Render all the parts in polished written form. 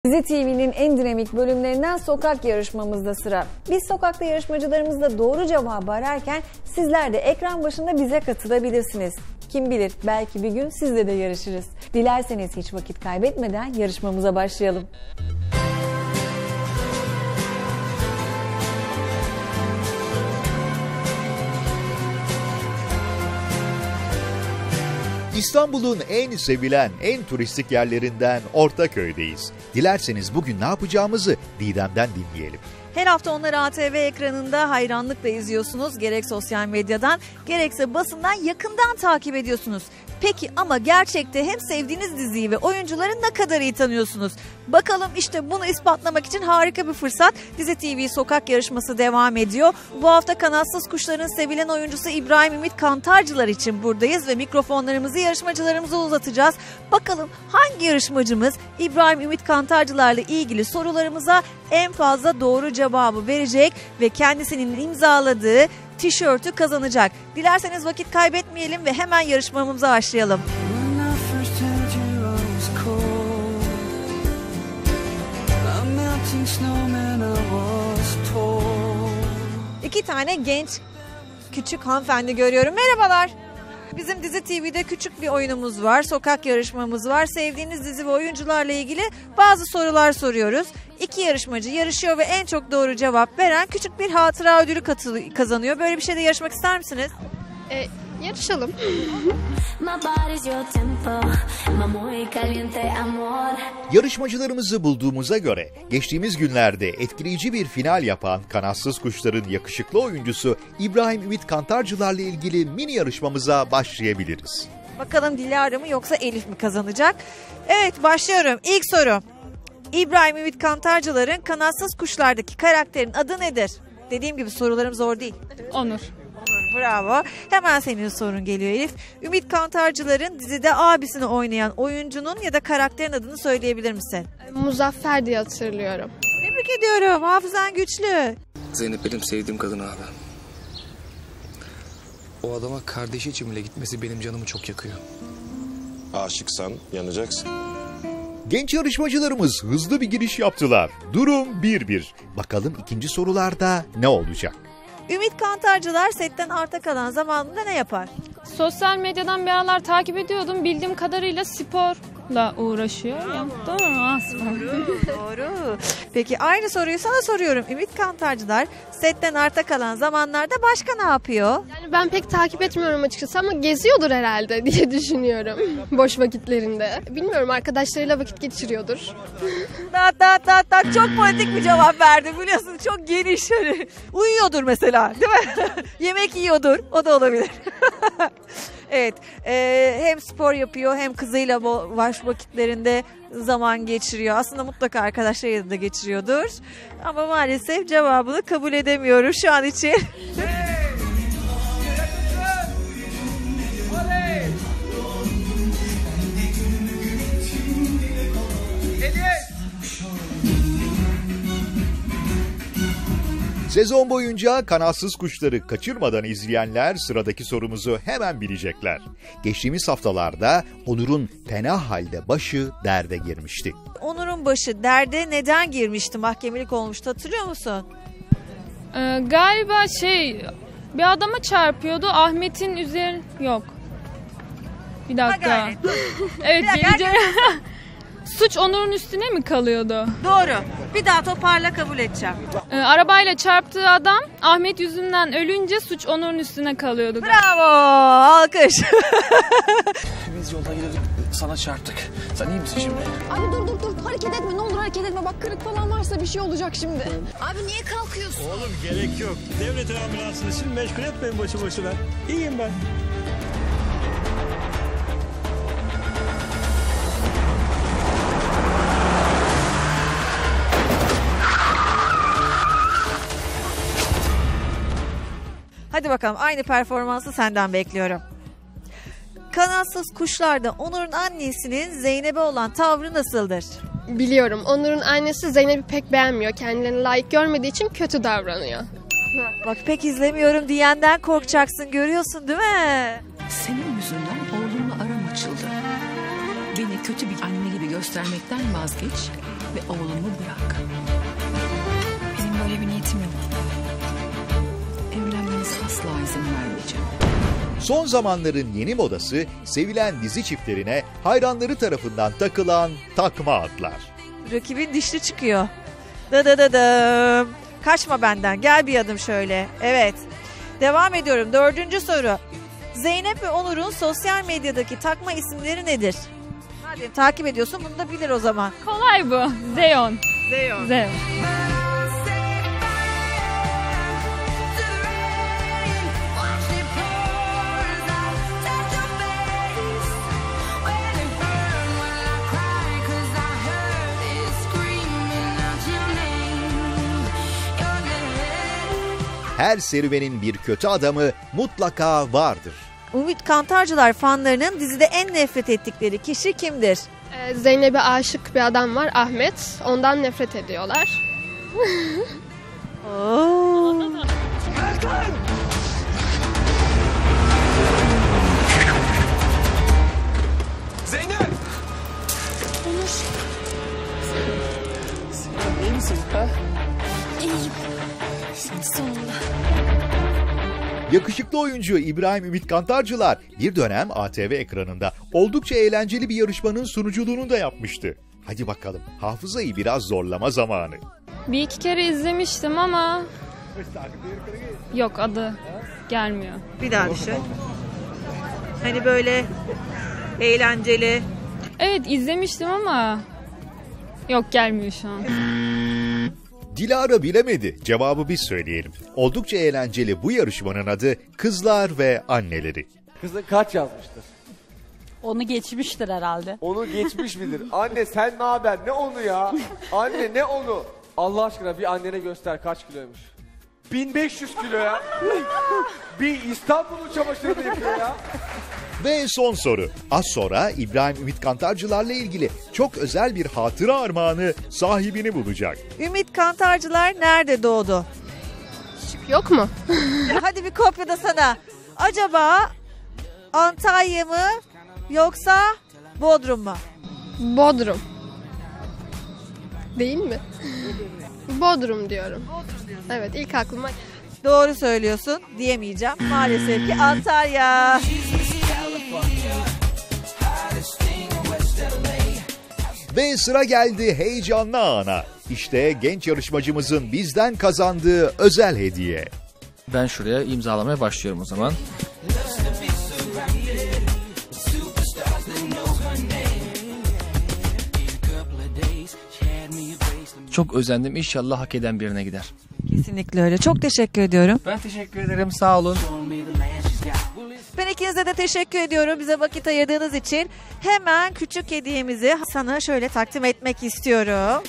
Dizi TV'nin en dinamik bölümlerinden sokak yarışmamızda sıra. Biz sokakta yarışmacılarımızla doğru cevabı ararken sizler de ekran başında bize katılabilirsiniz. Kim bilir belki bir gün sizle de yarışırız. Dilerseniz hiç vakit kaybetmeden yarışmamıza başlayalım. İstanbul'un en sevilen, en turistik yerlerinden Ortaköy'deyiz. Dilerseniz bugün ne yapacağımızı Didem'den dinleyelim. Her hafta onları ATV ekranında hayranlıkla izliyorsunuz. Gerek sosyal medyadan gerekse basından yakından takip ediyorsunuz. Peki ama gerçekte hem sevdiğiniz diziyi ve oyuncuları ne kadar iyi tanıyorsunuz? Bakalım işte bunu ispatlamak için harika bir fırsat. Dizi TV sokak yarışması devam ediyor. Bu hafta Kanatsız Kuşlar'ın sevilen oyuncusu İbrahim Ümit Kantarcılar için buradayız ve mikrofonlarımızı yarışmacılarımıza uzatacağız. Bakalım hangi yarışmacımız İbrahim Ümit Kantarcılar'la ilgili sorularımıza en fazla doğru cevabı verecek ve kendisinin imzaladığı tişörtü kazanacak. Dilerseniz vakit kaybetmeyelim ve hemen yarışmamıza başlayalım. İki tane genç küçük hanımefendi görüyorum. Merhabalar. Bizim Dizi TV'de küçük bir oyunumuz var. Sokak yarışmamız var. Sevdiğiniz dizi ve oyuncularla ilgili bazı sorular soruyoruz. İki yarışmacı yarışıyor ve en çok doğru cevap veren küçük bir hatıra ödülü kazanıyor. Böyle bir şeyde yarışmak ister misiniz? Yarışalım. Yarışmacılarımızı bulduğumuza göre geçtiğimiz günlerde etkileyici bir final yapan Kanatsız Kuşlar'ın yakışıklı oyuncusu İbrahim Ümit Kantarcılar'la ilgili mini yarışmamıza başlayabiliriz. Bakalım Dilara mı yoksa Elif mi kazanacak? Evet, başlıyorum. İlk soru. İbrahim Ümit Kantarcılar'ın Kanatsız Kuşlar'daki karakterin adı nedir? Dediğim gibi sorularım zor değil. Onur. Bravo. Hemen senin sorun geliyor Elif. Ümit Kantarcılar'ın dizide abisini oynayan oyuncunun ya da karakterin adını söyleyebilir misin? Muzaffer diye hatırlıyorum. Tebrik ediyorum. Hafızan güçlü. Zeynep benim sevdiğim kadın abi. O adama kardeşi için bile gitmesi benim canımı çok yakıyor. Aşıksan yanacaksın. Genç yarışmacılarımız hızlı bir giriş yaptılar. Durum 1-1. Bakalım ikinci sorularda ne olacak? Ümit Kantarcılar setten arta kalan zamanında ne yapar? Sosyal medyadan bir aralar takip ediyordum. Bildiğim kadarıyla sporla uğraşıyor. Ya, doğru mu? Doğru. Peki aynı soruyu sana soruyorum. Ümit Kantarcılar setten arta kalan zamanlarda başka ne yapıyor? Yani ben pek takip etmiyorum açıkçası ama geziyordur herhalde diye düşünüyorum. Boş vakitlerinde. Bilmiyorum, arkadaşlarıyla vakit geçiriyordur. Çok politik bir cevap verdi, biliyorsun, çok geniş. Uyuyordur mesela, değil mi? Yemek yiyordur, o da olabilir. Evet, hem spor yapıyor hem kızıyla boş vakitlerinde zaman geçiriyor. Aslında mutlaka arkadaşlarıyla da geçiriyordur. Ama maalesef cevabını kabul edemiyorum şu an için. Sezon boyunca Kanatsız Kuşlar'ı kaçırmadan izleyenler sıradaki sorumuzu hemen bilecekler. Geçtiğimiz haftalarda Onur'un fena halde başı derde girmişti. Onur'un başı derde neden girmişti? Mahkemelik olmuştu, hatırlıyor musun? Galiba bir adama çarpıyordu. Ahmet'in üzerine... Yok. Bir dakika. Evet, gelince... Suç Onur'un üstüne mi kalıyordu? Doğru. Bir daha toparla, kabul edeceğim. Arabayla çarptığı adam Ahmet yüzünden ölünce suç Onur'un üstüne kalıyordu. Bravo! Alkış. Biz yolda gidelim, sana çarptık. Sen iyi misin şimdi? Abi dur hareket etme, ne olur hareket etme, bak kırık falan varsa bir şey olacak şimdi. Abi niye kalkıyorsun? Oğlum gerek yok. Devletin ambulansını şimdi meşgul etmeyin boşu boşuna. İyiyim ben. Hadi bakalım, aynı performansı senden bekliyorum. Kanatsız Kuşlar'da Onur'un annesinin Zeynep'e olan tavrı nasıldır? Biliyorum, Onur'un annesi Zeynep'i pek beğenmiyor. Kendilerini layık görmediği için kötü davranıyor. Bak, pek izlemiyorum diyenden korkacaksın, görüyorsun değil mi? Senin yüzünden oğlumla aram açıldı. Beni kötü bir anne gibi göstermekten vazgeç. ve oğlumu bırak. Benim böyle bir niyetim yok. Evlenmenize asla izin vermeyeceğim. Son zamanların yeni modası sevilen dizi çiftlerine hayranları tarafından takılan takma adlar. Rakibin dişli çıkıyor. Dıdıdıdım. Kaçma benden. Gel bir adım şöyle. Evet. Devam ediyorum. 4. soru. Zeynep ve Onur'un sosyal medyadaki takma isimleri nedir? Hadi takip ediyorsun. Bunu da bilir o zaman. Kolay bu. Zeyon. Zeyon. Zeyon. Her serüvenin bir kötü adamı mutlaka vardır. Ümit Kantarcılar fanlarının dizide en nefret ettikleri kişi kimdir? Zeynep'e aşık bir adam var, Ahmet. Ondan nefret ediyorlar. Zeynep! Onur. Zeynep iyi misin ha? İyiyim. Sonunda. Yakışıklı oyuncu İbrahim Ümit Kantarcılar bir dönem ATV ekranında oldukça eğlenceli bir yarışmanın sunuculuğunu da yapmıştı. Hadi bakalım, hafızayı biraz zorlama zamanı. Bir iki kere izlemiştim ama yok, adı gelmiyor. Bir daha düşün. Hani böyle eğlenceli. Evet, izlemiştim ama yok, gelmiyor şu an. Dilara bilemedi. Cevabı biz söyleyelim. Oldukça eğlenceli bu yarışmanın adı Kızlar ve Anneleri. Kızın kaç yazmıştır? Onu geçmiştir herhalde. Onu geçmiş midir? Anne sen ne haber? Ne onu ya? Anne ne onu? Allah aşkına bir annene göster kaç kiloymuş. 1500 kilo ya. Bir İstanbul'un çamaşırını yapıyor ya. Ve son soru. Az sonra İbrahim Ümit Kantarcılar'la ilgili çok özel bir hatıra armağanı sahibini bulacak. Ümit Kantarcılar nerede doğdu? Şık yok mu? Hadi bir kopya da sana. Acaba Antalya mı yoksa Bodrum mu? Bodrum. Değil mi? Bodrum diyorum. Evet, ilk aklıma. Doğru söylüyorsun diyemeyeceğim. Maalesef ki Antalya. Ve sıra geldi heyecanlı ana. İşte genç yarışmacımızın bizden kazandığı özel hediye. Ben şuraya imzalamaya başlıyorum o zaman. Çok özendim. İnşallah hak eden birine gider. Kesinlikle öyle. Çok teşekkür ediyorum. Ben teşekkür ederim. Sağ olun. Ben ikinize de teşekkür ediyorum bize vakit ayırdığınız için. Hemen küçük hediyemizi sana şöyle takdim etmek istiyorum.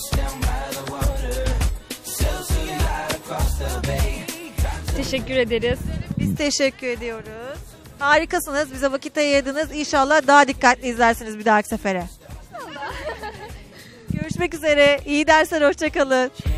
Teşekkür ederiz. Biz teşekkür ediyoruz. Harikasınız. Bize vakit ayırdınız. İnşallah daha dikkatli izlersiniz bir dahaki sefere. Görüşmek üzere. İyi dersler. Hoşça kalın.